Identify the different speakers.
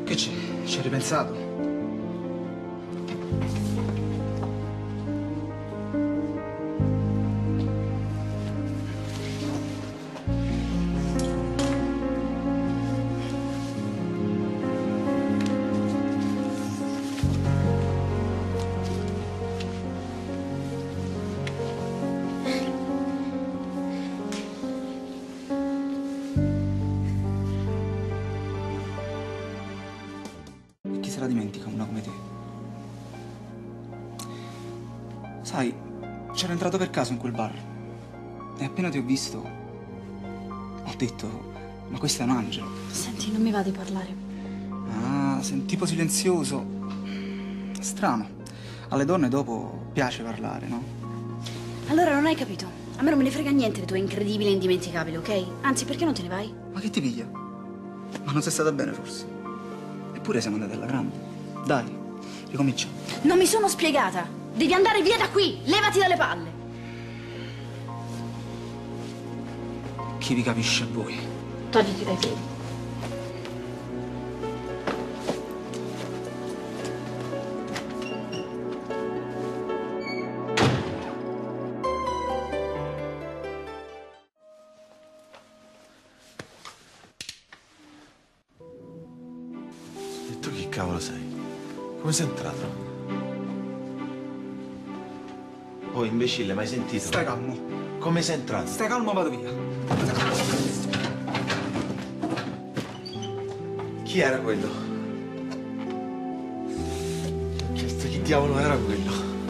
Speaker 1: Che c'è? Ci hai ripensato? Chi se la dimentica una come te? Sai, c'ero entrato per caso in quel bar e appena ti ho visto ho detto, ma questo è un angelo.
Speaker 2: Senti, non mi va di parlare.
Speaker 1: Ah, sei un tipo silenzioso. Strano. Alle donne dopo piace parlare, no?
Speaker 2: Allora non hai capito. A me non me ne frega niente le tue incredibili e indimenticabili, ok? Anzi, perché non te ne vai?
Speaker 1: Ma che ti piglia? Ma non sei stata bene forse? Eppure siamo andati alla grande. Dai, ricominciamo.
Speaker 2: Non mi sono spiegata! Devi andare via da qui! Levati dalle palle!
Speaker 1: Chi vi capisce a voi?
Speaker 2: Togliti dai piedi.
Speaker 3: E tu chi cavolo sei? Come sei entrato? Oh, imbecille, mai sentito?
Speaker 1: Stai calmo.
Speaker 3: Come sei entrato?
Speaker 1: Stai calmo, vado via.
Speaker 3: Chi era quello? Chi diavolo era quello?